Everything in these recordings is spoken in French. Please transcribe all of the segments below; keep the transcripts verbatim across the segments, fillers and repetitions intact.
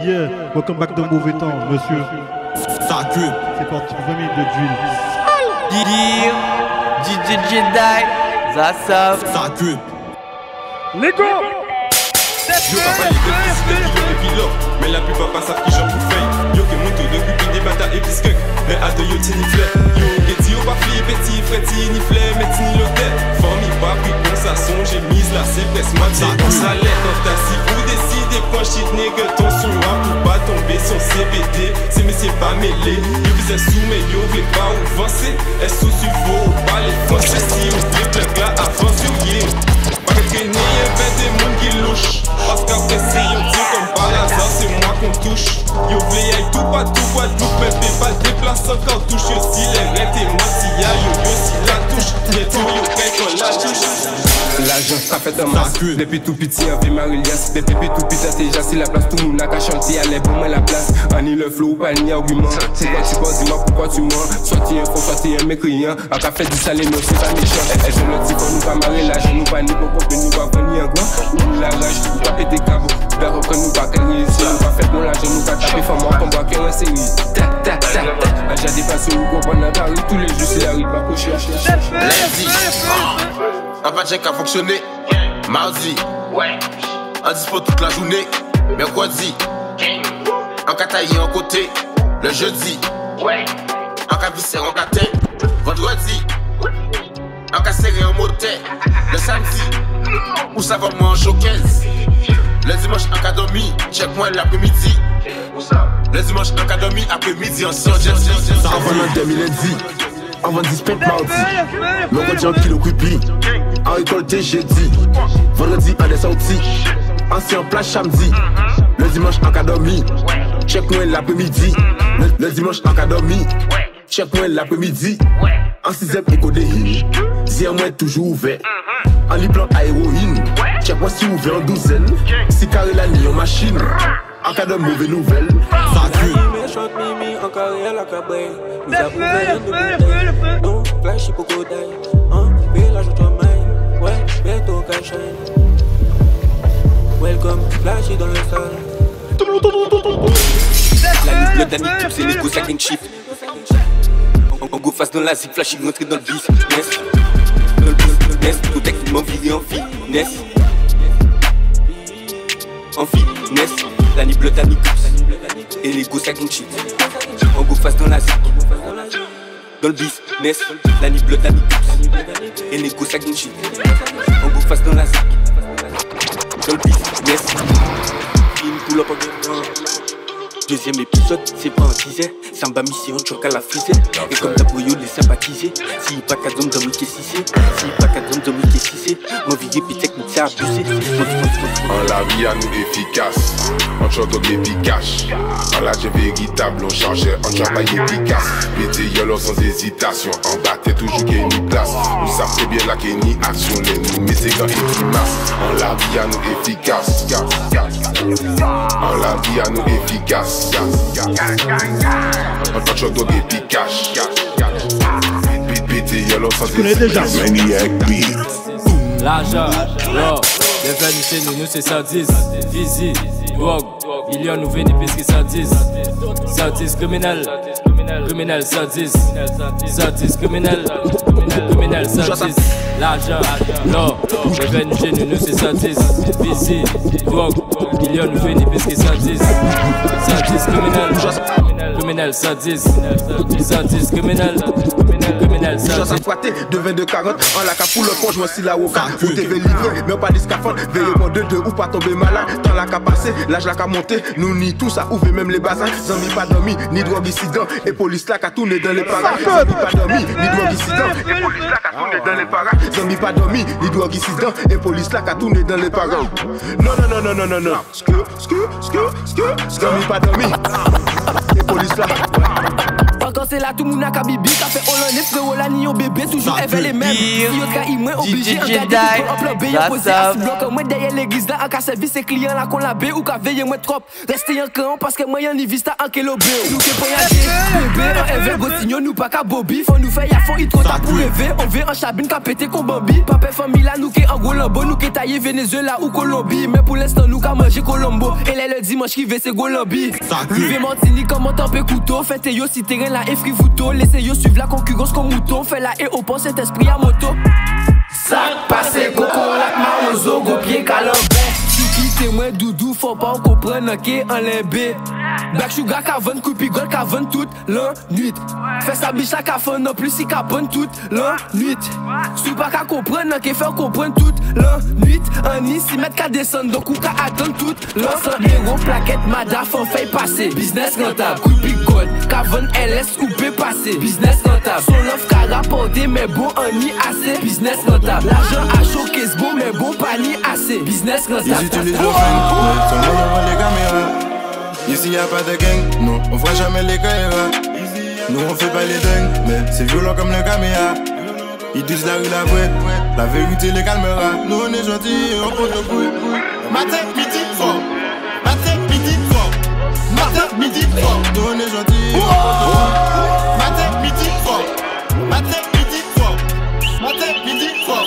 Yeah, welcome back to Mauvais Temps, monsieur. Ça queue. C'est parti pour vingt minutes de drill. Yeah, D J Jedi, ça ça. Ça queue. Les gars. Yo papa les belles décident qui le pilote. Mais la plupart pas savent qui j'en vous fait. Yo que monte de coupi des batailles et biscuits. Mais à de yo tini fleur. Yo Getty au papier, petit fréti ni fleur, mais tini l'hôtel. Famille pas pris bon ça son, j'ai mise là c'est presque moitié. On s'allait quand t'as si vous décidez point shit nègre ton son rap pour pas tomber son C B D. C'est mais c'est pas mêlé. Yo vous êtes sous mais yo voulez pas ou avancer. Est sous sur vos pas les français si on se déplaque là avance yo yeah. Pas que traîner y'avait des mondes qui louchent. Parce qu'après c'est yo Dieu comme par hasard c'est moi qu'on touche. Yo v'lez aille tout pas tout pas tout même t'es pas déplaçant quand touche. Yo si les rêtes et moi si y'a yo yo si la touche. Y'a tout yo quand la touche. L'argent ça fait un masse. Depuis tout petit on vit Marie-Lias. Depuis tout petit c'est déjà si la place. Tout le monde a qu'à chanter à l'air pour moi la place. On y le flow pas ni argument. Pourquoi tu penses dis-moi pourquoi tu mens. Soit tu es faux soit tu es mécréant. A qu'à faire du salé mais c'est pas méchant. Et je le dis qu'on nous pas marrer là. Je nous pas ni pour que nous pas venir en grand. Nous la rage nous pas péter cabot. Vers que nous pas qu'elle réussir. Nous pas faire bon l'argent nous pas taper. Faut moi qu'on voit qu'elle est série. Ta ta ta ta. J'ai dépassé ou qu'on prend Paris. Tous les jours c'est la rue pas coucher. Lundi, un pas check a fonctionné. Mardi, ouais. Un dispo toute la journée. Mercredi, un cas taillé en côté. Le jeudi, ouais. Un cas vissé en catin. Vendredi, un cas serré en motet. Le samedi, où ça va moi en showcase. Le dimanche, un cas dormi. Check moi l'après-midi. Le dimanche, un cas dormi. Après-midi, en sort. Avant l'an deux mille dix. Avant dix pète mardi, mercredi en kilo creepy, en récolté jeudi, vendredi en des sorties, ancien plage samedi, le dimanche en cas dormi, check moi l'après-midi, le, le dimanche en cas dormi, check moi l'après-midi, en sixième éco des hills, zier moi toujours ouvert, en liplan à héroïne, check moi si ouvert en douzaine, si carré la nuit en machine, en cas de mauvaise nouvelle, ça crie. En carrière la cabrée, nous avons fait de bouteille. Non, flash hippocodile. Hein, paye la joute en main. Ouais, bientôt cash. Welcome, flash dans le sol. La nuit bleue d'Annie Tube, c'est les go sac and shift. On go face dans la zip, flash rentré dans le business. Dans le business, tout techniquement viré en fitness. En fitness, la nuit bleue d'Annie Tube. Et les go sac and shift. On go face dans la zip. Dans le business, la nuit bleue d'Annie Tube. Et les go sac and shift. On go face dans la zip. Dans le business. Une pull up en deuxième épisode, c'est pas un teaser. Samba mission, choc à la fusée. Et comme t'as brouillé, les sympathisés. Si pas qu'à d'homme, d'homme qui est cissé. Si pas qu'à d'homme, d'homme qui est cissé. Mon vie puis technique, c'est abusé. En la vie à nous efficace. On chante au baby cash. En la j'ai véritable, on changeait, on travaille efficace. Pété yolo sans hésitation. En bas, t'es toujours qu'il y a une place. Nous savons très bien là qu'il y a une action. Les nous, mais c'est quand il y a une masse. En la vie à nous efficace. En la vie à nous efficace. On chante au baby cash. Pété yolo sans hésitation. Maniac beat. L'argent, yo, bienvenue chez nous, nous c'est cent dix. Visite, drogue, millions nous venons puisque cent dix. cent dix criminel, criminel cent dix. cent dix criminel, criminel cent dix. L'argent, yo, bienvenue chez nous, nous c'est cent dix. Visite, drogue, millions nous venons puisque cent dix. cent dix criminel, criminel cent dix. cent dix criminel, criminel cent dix. J'en frotter de vingt-deux quarante, en la capoule le pont, je m'en suis là au cas. Ou t'es livré, mais pas des scaphandres. Veillez mon deux deux ou pas tomber malade. Dans la cap passé, l'âge la cap monté. Nous ni tout ça ouvre même les bazars. Zami pas dormi, ni drogue incident. Et police là qu'a tourné dans les paras. Zami pas dormi, ni drogue incident. Et police là qu'a tourné dans les paras. Zami pas dormi, ni drogue incident. Et police là qu'a tourné dans les paras. Non, non, non, non, non, non, non. Sku, sku, sku, sku. Zami pas dormi. Et police là. Fuck Pourtant c'est là tout moun a kabibi. Ka fait Hollandais, frérot la ni yon bébé. Toujours elle les mêmes. Si yon ka imwen obligé. En garder tout en plan B. Yon posé à six blocs. Moi derrière l'église là. En ka service ses clients là qu'on la B. Ou ka veille moi trop. Restez en camp parce que moi y'en y vista en kelo B. Nous qui pour y aller. Bébé en Ever Gotignon nous pas ka Bobby. Faut nous faire y'a fond il trop tard pour rêver. On veut en cabine ka pété comme Bambi. Papa famille là nous qui en gros lambo. Nous qui taillé Venezuela ou Colombie. Mais pour l'instant nous ka manger Colombo. Et là le dimanche qui veut c'est Golombi. Rive Martinique comment t'en peux couteau. Faites yo si terrain là et frivouto. Laissez yo suivre la concurrence comme mouton. Fait la et au pont cet esprit à moto. Sac passé coco la marozo go pied calambé. Si moi doudou faut pas comprendre que en l'embé. Black sugar ka vend coupi gol ka vend toute la nuit. Fais sa biche la ka fond non plus si ka bonne toute la nuit. Si pas ka comprendre que faire comprendre toute la nuit. En ici mettre ka descendre donc ou ka attendre toute la cent euros plaquette madaf on fait passer. Business rentable coupi gold ka vend L S ou peut passer. Business rentable son offre ka rapporter mais bon en ni assez. Business rentable l'argent a choqué ce bon mais bon pas ni assez. Business rentable. Seulement devant les caméras. Ici y'a pas de gang, non, on voit jamais les caméras. Nous on fait pas les dingues, mais c'est violent comme le caméra. Ils disent la rue la vraie, la vérité les calmera. Nous on est gentils, on compte le bruit. Matin, midi, soir. Matin, midi, soir. Matin, midi, soir. Nous on est gentils, on compte le bruit. Matin, midi, soir. Matin, midi, soir. Matin, midi, soir.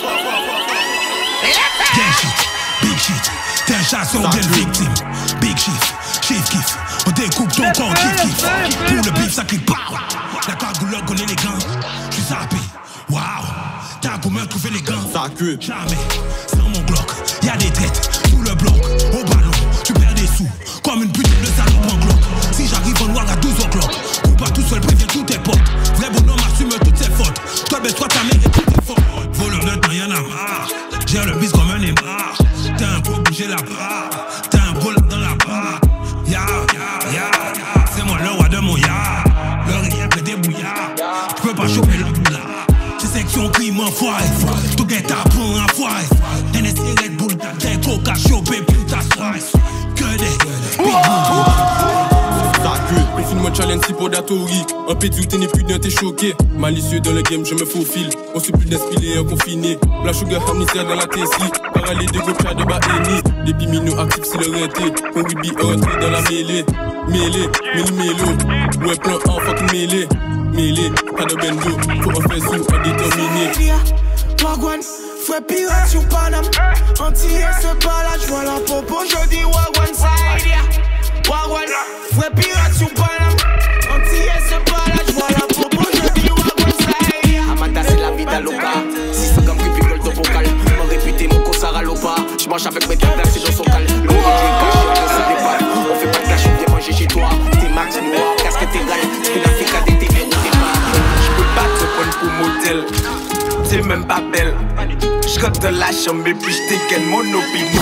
Big shit, t'es un chasseur de victime. Big shift, shift kiff. On découpe ton corps, kiff kiff. Pour le bif, ça crie pow. La cagoule connaît les gants. J'suis zappé, waouh. T'as comment trouver les gants? Ça cue. Jamais, sans mon Glock. Y'a des têtes sous le bloc. Au ballon, tu perds des sous. Comme une putain de salope en Glock. Si j'arrive en noir à douze o'clock. Coupe pas tout seul, préviens tous tes potes. Vrai bonhomme assume toutes ses fautes. Toi, baisse-toi ta mère et toutes tes fautes. Voleur de temps, y'en a marre. J'ai le bis comme un aimant. T'as un beau bouger la barre. T'as un beau dans la barre. Ya, ya, ya, ya. C'est moi le roi de mon ya. Le rien que des bouillards. J'peux pas choper le boula. C'est section crime en foire. Tout est à bon en foire. N S C Red Bull, t'as coca chopé, putain spice. Que des big boom. On filme un challenge si pour d'atori. Un pédiou t'es né plus d'un t'es choqué. Malicieux dans le game je me faufile. On suit plus d'inspiré en confiné. La sugar hamnisère dans la Tessie. Parallèle de gauche de bas ennemi. Des bimino actifs si le renté. Qu'on ruby rentré dans la mêlée. Mêlée, mêlée mélo. Ouais plan en fucking mêlée. Mêlée, pas de bendo. Faut en faire sous à déterminer. Wagwan, fouet pirate sur Paname. Antillais se balade, j'vois la popo. Je dis Wagwan side. Wagwan, fouet pirate sur Paname. Antillais se balade, j'vois la popo. Je dis Wagwan side. Amata c'est la vida loca. six cents grammes que picole ton vocal. Mon réputé, mon cossard à l'opa. J'marche avec mes gars placés dans son cal. Le produit est caché, on se déballe. On fait pas de cash, on vient manger chez toi. T'es max noir, casquette égale. J'fais la fée K D T, mais on démarre. J'peux pas te prendre pour modèle. T'es même pas belle. J'rentre dans la chambre et puis j't'égaine mon opinion.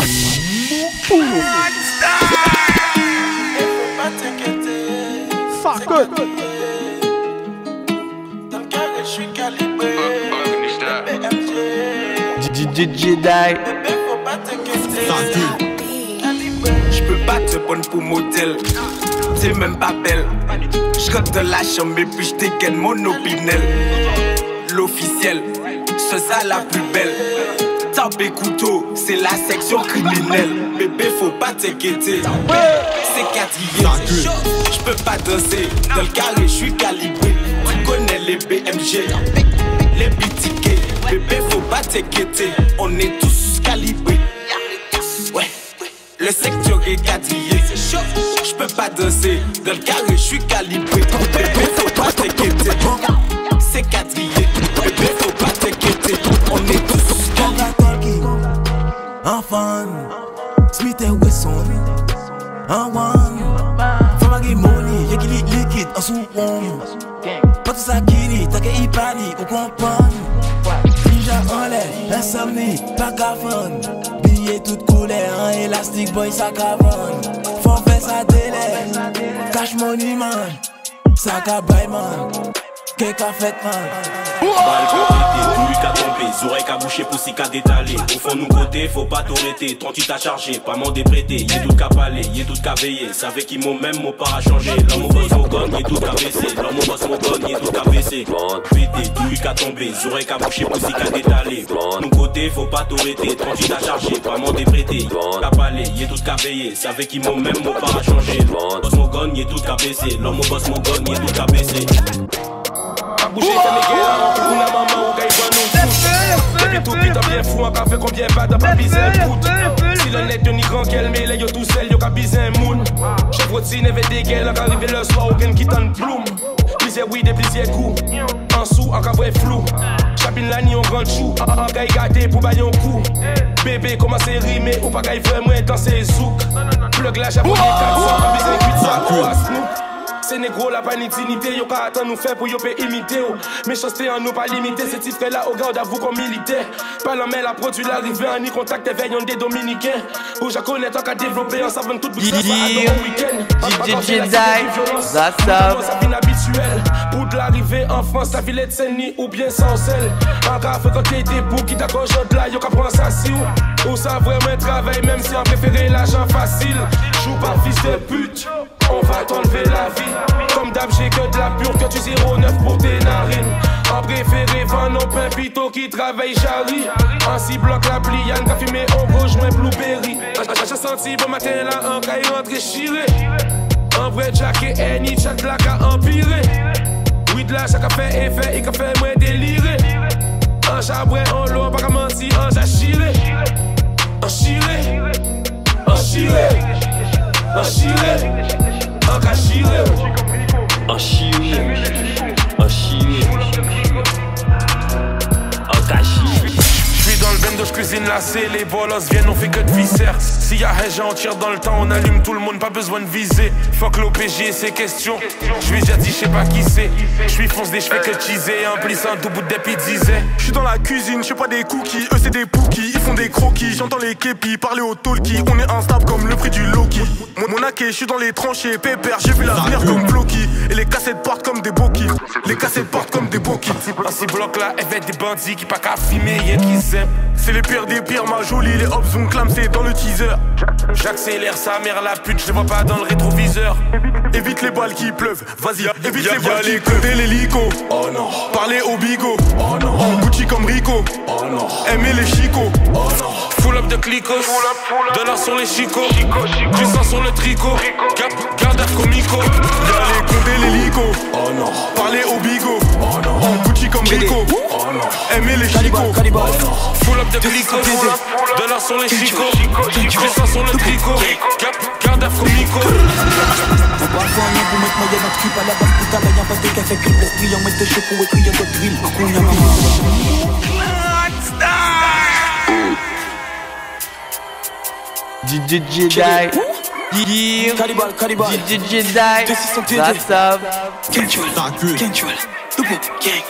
Fuck it. Dans le carré, j'suis calibré. D J Jedi. J'peux pas te prendre pour modèle. T'es même pas belle. J'rentre dans la chambre et puis j't'égaine mon opinion. L'officiel, ce ça la plus belle. Tapé couteau, c'est la section criminelle. Bébé, faut pas t'inquiéter. C'est quatrième. J'peux pas danser. Dans le carré, j'suis calibré. Tu connais les B M G, les big tickets. Bébé, faut pas t'inquiéter. On est tous calibrés. Ouais, le secteur est quadrillé. J'peux pas danser. Dans le carré, j'suis calibré. Bébé, faut pas t'inquiéter. C'est quadrillé. Bébé, faut pas t'inquiéter. On est tous calibrés. En fun, Smith and Wesson. En one, femme à money, y'a qui liquide en sous-on. Pas tout ça qui dit, t'as qu'à y panique, on comprend. Déjà en l'air, l'insomnie, pas cavone. Billet toute couleur, un élastique boy, ça cavone. Faut faire ça délai, cash money man. Ça cabaye man, qu'est-ce qu'a fait man. Balle pour péter, tout lui qu'a tombé. oreilles qu'à boucher pour s'y qu'à détaler. Au fond nous côté, faut pas t'arrêter. trente-huit à charger, pas m'en déprêter. Y'a tout qu'à parler, y'a tout qu'à veiller. Savez qui m'ont même, mon pas à changer. L'homme au boss mon gun, y'a tout qu'à baisser. L'homme au boss mon gun, y'a tout qu'à baisser. Pété, tout qu'à tomber, oreilles qu'à boucher pour s'y qu'à détaler. Nous côté, faut pas t'arrêter. trente-huit à charger, pas m'en déprêter. Qu'à parler, y'a tout qu'à veiller. Savez qui m'ont même, mon pas à changer. Boss mon gun, y'a tout qu'à baisser. L'homme au boss mon gun, y'a tout qu'à baisser. Bouger, c'est mes gars, pour la maman, ou gagne nous. Depuis tout petit, t'as bien fou, encore fait combien pas t'as pas bisé un pout. Si le net ni grand qu'elle, mais là yo tout seul, yo qu'a bisé un moon. Chef Rotsi n'avait des gueules, encore arrivé le soir, aucun qui t'en plume. Plusieurs oui, des plusieurs coups. En sous, encore vrai flou. Chapine la ni on grand chou, en gaille gâté pour bailler un coup. Bébé, comment c'est rimé, ou pas gaille vraiment dans ses zouk. Plug la japonais quatre cents, pas bisé huit cents, ou à Snoop. C'est négro la panitinité, yo ka attend nous faire pour yo pe imiter. Méchanceté en nous pas limité, c'est titre là au garde à vous comme militaire. Pas l'homme la produit l'arrivée en y contact veillon des dominicains. Ou j'ai connais tant qu'à développer en savant toute bouche au week-end. D J Dai, that's up. Ça vient habituel. Pour de l'arrivée en France, la Villette Saint-Denis ou bien sans sel. Encore fréquenter des boucs qui t'accrochent là, yo ka prend ça si ou. Ou ça vraiment travail même si on préféré l'argent facile. Joue pas fils de pute. On va t'enlever la vie. Comme d'hab j'ai que de la pure, que tu zéro neuf pour tes narines. En préféré vend nos pains pito qui travaille charrie. En six blocs la pliane, qu'a fumé on rejoint Blueberry. J'ai senti bon matin là, en caille rentré chiré. En vrai Jack et Annie, chat là qu'a empiré. Oui de là, chaque fait effet, et qu'a fait moins délirer. En chabouet, en l'eau, pas comme si en jachiré. En chiré, en chiré, en chiré. En cachiré, en chiré, en chiré, en cachiré. J'suis dans le bendo, j'cuisine la C, les bolos viennent, on fait que de viscères. S'il y a Hedge, on tire dans le temps, on allume tout le monde, pas besoin de viser. Fuck l'O P J et ses questions, j'lui déjà dit, j'sais pas qui c'est. J'suis fonce des j'fais que teaser, en plissant tout bout de dépit disait. J'suis dans la cuisine, j'sais pas des cookies, eux c'est des pookies, ils font des croquis. J'entends les képis parler au talkie, on est instable comme le prix du Loki. Mon, mon hacké, j'suis dans les tranchées, pépère, j'ai vu l'avenir comme Floki. Et les cassettes partent comme des bokis, les cassettes partent comme des bokis. En six blocs là, elle des bandits qui pas qu'à filmer, y'a qui s'aiment. C'est les pires des pires, ma jolie, les hops on clame, c'est dans le teaser. J'accélère sa mère la pute, je les vois pas dans le rétroviseur. Évite les balles qui pleuvent, vas-y, évite les balles qui pleuvent. Y'a l'hélico, oh non. Parler au bigot, oh non. En Gucci comme Rico, oh non. Aimer les chicots, oh non. Full up de clicos, dollars sur les chicots, du sang sur le tricot, garde à comico. Y'a les condés, l'hélico, oh non. Parler au bigot, oh non. En Gucci comme Rico, oh non. Aimer les chicots, full up de clicos, dollars sur les chicots, du sang sur le tricot, garde à comico. On va faire rien pour mettre moyen notre clip à la base, putain, là y'a pas de café clip, l'esprit, on met de chaud pour écrire d'autres drills. On y a maman. D J Dai, yeah, Cannibal, Cannibal, D J Dai, that's up. Control, control, double gang.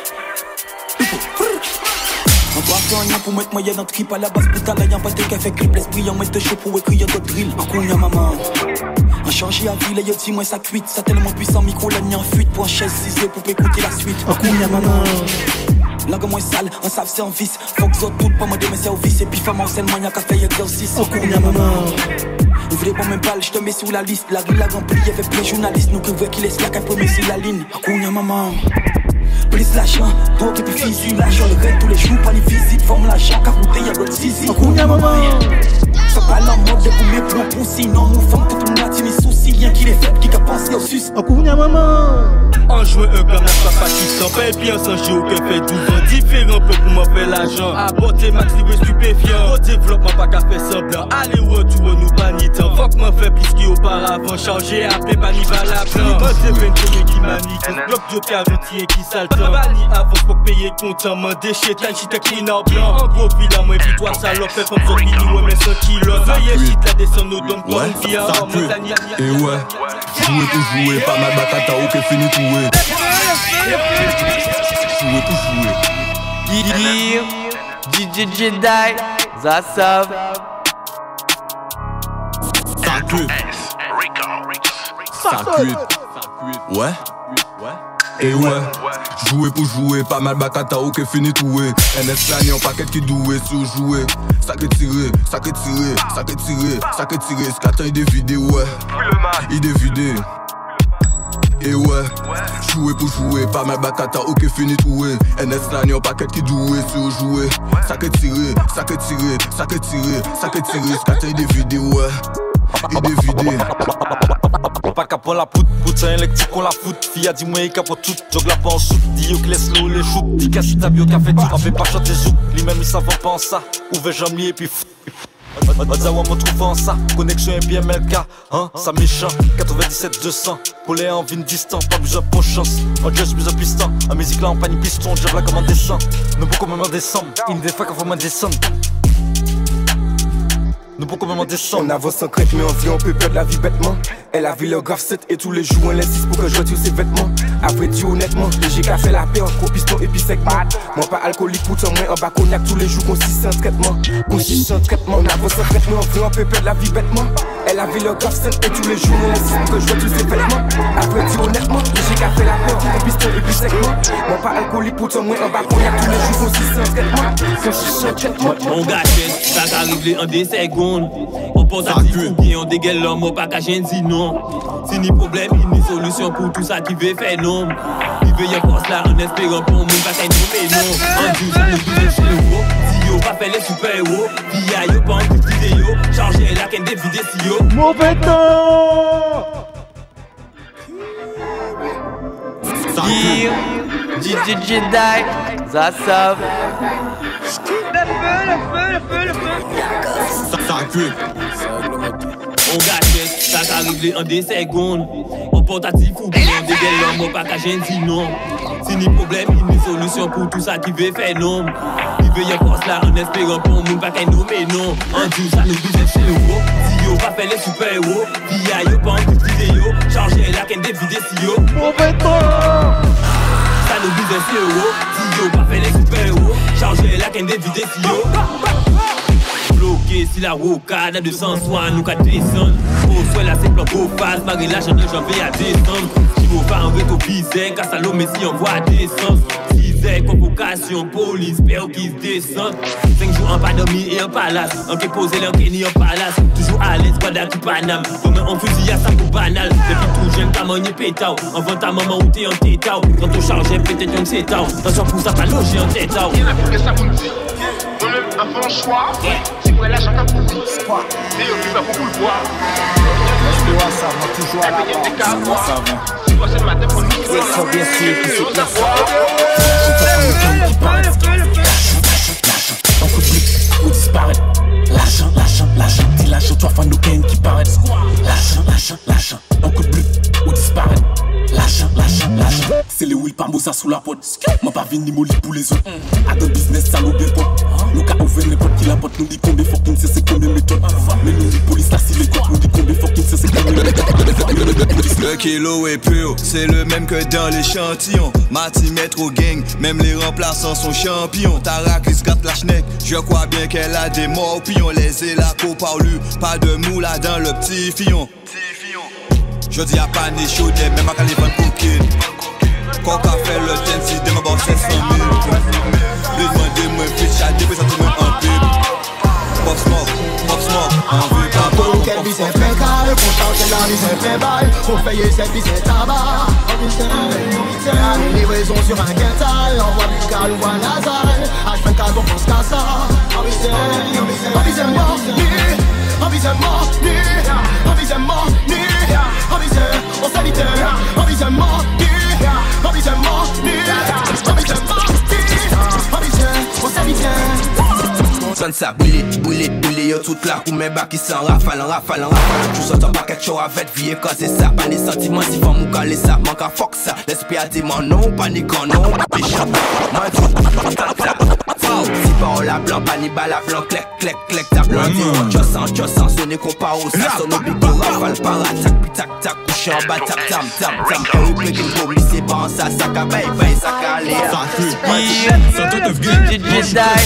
On va faire rien pour mettre moyen dans le trip à la base, putain, là y'a pas de café clip, l'esprit, on met de chaud pour écrire d'autres drills. On y a maman. On change à vie, là y'a dit moi ça cuite, ça tellement puissant, micro là ni en fuite, pour un chaise ciseau pour écouter la suite. On y a maman. Langue moins sale, on savent c'est un vice. Faut que ça tout pas moi de mes services. Et puis femme en scène, moi y'a qu'à faire exercice. Au cours, y'a maman. Vous voulez pas même balle, je te mets sur la liste. La rue la remplie avec plein de journalistes. Nous que voyons qui laisse la qu'un peu sur la ligne. Au cours, y'a maman. Police l'argent, drogue et puis physique. L'argent le reste tous les jours, pas les visites. Forme l'argent, capoté, y'a d'autres zizi. Au cours, y'a maman. Ça parle en mode de pour mes plans pour sinon mon femme tout le matin mes soucis. Rien qui les fait, qui qu'a pensé au sus. Au cours, y'a maman. En jouant un comme la papa qui s'en fait bien sans jeu que fait douze ans. Différent peu pour m'en faire l'argent. Apporter max libre stupéfiant. Au développement pas qu'à faire semblant. Allez retour nous pas ni temps. Faut que m'en fait plus qu'auparavant. Changer appelé pas ni va la plan. Moi c'est vingt qui manifeste. Bloc de quarante qui saltant. Bani avant faut payer content. M'en déchet t'as chita clean en blanc. En gros villa moi puis toi salope. Fait comme ça qui nous ouais mais cent kilos. Veuillez shit la descend nos dons comme une vie en montagne. Et ouais, jouer tout jouer. Pas mal batata ou que fini tout. Jouer tout jouer. Yeah, D J Dai, that's up. Ça cuit. Ça cuit. Ouais. Et ouais, jouer pour jouer, pas mal bakata ou que fini troué. N S là ni un paquet qui doué sur jouer. Ça que tiré, ça que tiré, ça que tiré, ça que tiré. Ce qu'attend il est vidé, ouais. Il est vidé. Et ouais, jouer pour jouer, pas mal bakata ou que fini troué. N S là ni un paquet qui doué sur jouer. Ça que tiré, ça que tiré, ça que tiré, ça que tiré. Ce qu'attend il est vidé, ouais. Il est vidé. Pas qu'à prendre la poudre, poudre électrique on la fout. Fille a dit moi il capot tout, jog la pas en shoot. Dis yo que laisse l'eau les shoot. Dis qu'à ta bio qu'a fait tout, on fait pas chanter zouk. Lui même il savent pas en ça, ouvert jamais et puis fout. Odzawa me trouve en ça, connexion et P M L K, hein, ça méchant, quatre-vingt-dix-sept deux cents, pour les en vine distant, pas besoin pour chance, on just besoin piston, en musique là on panique piston, job là comme on descend, nous beaucoup même en descendre, il des fois qu'on faut m'en descendre. Nous beaucoup même en descendre. On avance sans crainte mais on vit on peut perdre la vie bêtement. Elle a vu le graph set et tous les jours on l'insiste pour que je retire ses vêtements. Après tu honnêtement, les G K fait la paix entre gros piston et puis segment. Moi pas alcoolique pourtant moi en bas cognac tous les jours consistant traitement. Consistant traitement, on avance sans crainte mais on vit on peut perdre la vie bêtement. Elle a vu le graph set et tous les jours on l'insiste pour que je retire ses vêtements. Après tu honnêtement, les G K fait la paix entre gros piston et puis segment. Moi pas alcoolique pourtant moi en bas cognac tous les jours consistant traitement. Consistant traitement. Mon gâchette, ça arrive en deux secondes. On porte à ou bien on dégueule l'homme, on pas qu'à dit non. Si ni problème, il ni solution pour tout ça qui veut faire non. Il veut y avoir cela en espérant pour mon pas qu'à nous mais non. En tout ça nous disait chez le haut. Si yo pas fait les super héros, via yo pas en toute vidéo. Chargez la qu'un des vidéos si yo. Mauvais temps. Gear, D J Jedi, Zasav. Le feu, le feu, le feu, le feu. Ça cuit. On gâchette, ça arrive en deux secondes. On portatif ou bien on dégueule l'homme, on pas qu'à dit non. Si ni problème, il ni solution pour tout ça qui veut faire non. Il veut y avoir cela en espérant pour mon pas qu'à nous mais non. En tout ça nous disait chez le haut. Si yo pas fait les super héros, via yo pas en toute vidéo. Chargez la qu'un des vidéos si yo. Mauvais temps. Ça nous disait chez le haut. Si yo pas fait les super héros, chargez la qu'un des vidéos si yo. Bloqué si la rocade a deux cents soins, nous qu'à descendre. Au soit là c'est plan beau face, malgré la janvier janvier à descendre. Si vous pas en réto bizarre, car ça l'homme si on voit descendre. six heures, convocation, police, père qui se descend. cinq jours en pas dormi et en palace. En qui posé l'enquête en palace. Toujours à l'aise, pas d'actu paname. Comme un fusil à ça pour banal. Depuis tout jeune, t'as manié pétao. En vent ta maman ou t'es en tétao. Quand on chargeait, peut-être un sétao. Attention pour ça, pas loger en tétao. Un bon choix, si vous voulez la chanter pour vous, c'est occupé pour vous le voir. Ça va toujours à la base. Ça va. Si vous le matin pour nous, c'est ça bien sûr que c'est la foi. On coupe plus ou disparaît. L'argent, l'argent, l'argent, dis l'argent, toi fan nous gagne qui paraît. L'argent, l'argent, l'argent, on coupe plus ou disparaît. L'argent, l'argent, l'argent, c'est les Will Pamosa sous la pote. Moi pas vini molli pour les autres. À ton business, ça nous bien pas. Nous qu'à ouvrir n'importe qui la porte, nous dit combien fucking c'est c'est combien méthode. Mais nous dit police là si les cotes, nous dit combien fucking c'est c'est combien méthode. Le kilo est pur, c'est le même que dans l'échantillon. Matimètre au gang, même les remplaçants sont champions. Tarakis gâte la schneck, je crois bien qu'elle a des morpions. Les élacos parlent, pas de moula dans le petit fillon. Je dis à pas ni chaud, même à Caliban coquine. Quand qu'a fait le ten, si demain bon c'est cent mille. Les demandez-moi fit chat, depuis ça tout le monde en pib. Pop smoke, pop smoke, on veut pas bon. Quel bis est fait carré, pour changer la vie c'est fait bail. Pour payer cette bis c'est tabac. Une livraison sur un quintal, envoie du cal ou un Nazaré. H vingt-quatre on pense qu'à ça. En bis c'est mort, ni. En bis c'est mort, ni. En bis c'est mort, ni. En bis c'est, on s'habite. En bis c'est mort, ni. En bis c'est mort, ni. En bis c'est mort, ni. En bis c'est, on s'habite. Son ça brûlé, brûlé, brûlé, yo toute la roue, mes bas qui s'en rafale, en rafale, en rafale. Tout ça, t'en paquet de show avec vie, quand c'est ça, pas les sentiments, si faut mou caler ça, manque à fuck ça. L'esprit a dit mon non, paniquant, non, péchant. Moi, tout, si parole à blanc, pas ni balle à blanc, clec, clec, clec, ta blanc, dis, tu sens, tu sens, sonner compas au ça, sonne au bigot, rafale, para, tac, tac, tac, couché en bas, tac, tam, tam, tam, et ou plek, une bombe, c'est pas en ça, ça, ka, bay, bay, ça, ka, aller. Ça, ça,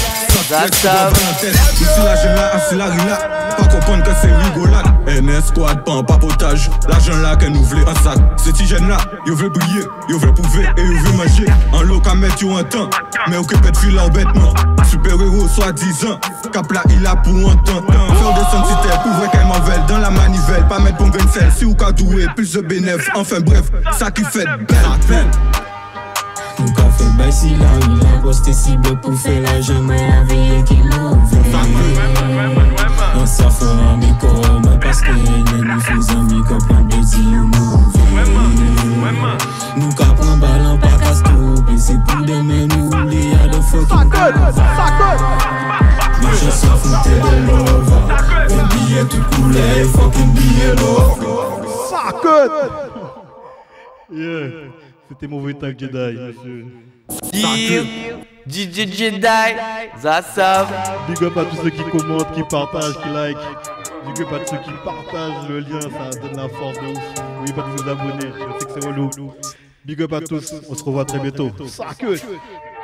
Ici la jeune là, assis la rila. Pas comprendre que c'est rigolade. N S squad, pas en papotage. L'argent là qu'elle nous voulait un sac. Ces petits jeunes là, ils veulent briller, ils veulent prouver et ils veulent manger. En lot qu'à mettre yo un temps, mais aucun pète fil en bêtement. Super héros soit dix ans, cap là il a pour un temps. Faire des sentitaires pour vrai qu'elle m'envelle dans la manivelle. Pas mettre bon grain de sel, si ou qu'à douer, plus de bénéfices. Enfin bref, ça qui fait belle. Nous qu'a fait bail si là il a posté cible pour faire l'argent mais la vie qui mauvais. On s'en fait un décor mais parce que les nous faisons mi comprend de dire mauvais. Nous qu'a prend ballon pas qu'à stopper, c'est pour demain nous oublier à de fucking mais je s'en foutais de love. Les billets tout coulés, fucking billets love. Yeah. C'était mauvais tag Jedi, monsieur. D J Jedi, Zassam. Big up à tous ceux qui commentent, qui partagent, qui like. Big up à tous ceux qui partagent le lien, ça donne la force de ouf. N'oubliez pas de vous abonner, je sais que c'est relou. Big up à tous, on se revoit très bientôt. Ça que